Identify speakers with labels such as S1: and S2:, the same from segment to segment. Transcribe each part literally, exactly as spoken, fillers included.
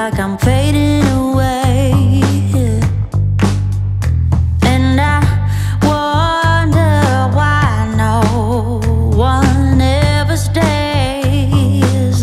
S1: like I'm fading away. And I wonder why no one ever stays.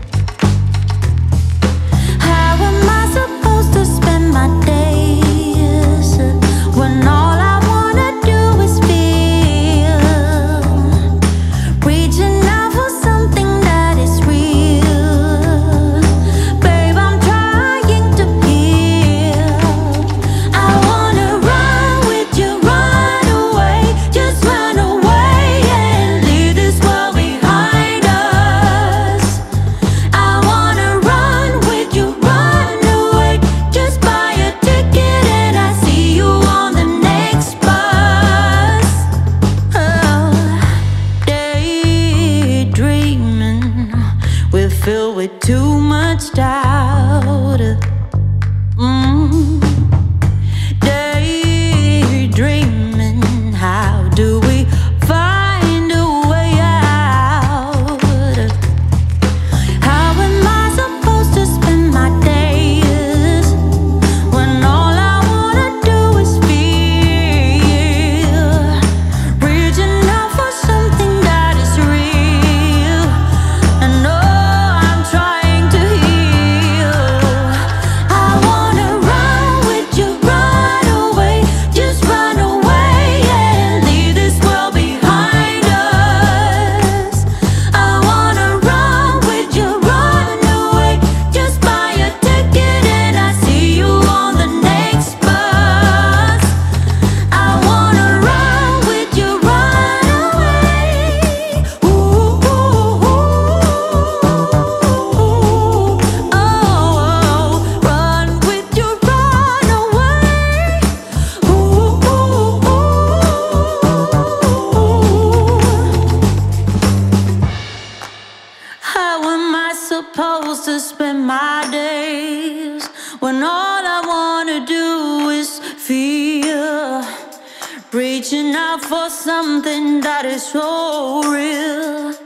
S1: How am I supposed to spend my days when all I wanna do is feel? Reaching out for something that is real. Babe, I'm trying to heal. I wanna run with you, run away, just run away and leave this world behind us. I wanna run with you, run away, just buy a ticket and I see you on the next bus. Oh, daydreaming, we're filled with too much doubt. Mm. Daydreaming, how do we find a way out? How am I supposed to spend my days when all I wanna do is feel? Reaching out for something that is real. I know I'm trying to heal. I wanna run with you, run away, just run away and leave this world behind us. I wanna run with you, run away, just buy a ticket and I see you on the next bus. I wanna run with you, run away. Ooh, ooh, ooh. Oh, run with you, run away. Ooh, ooh, ooh. How am I supposed to spend my days when all I wanna do is feel? Reaching out for something that is so real.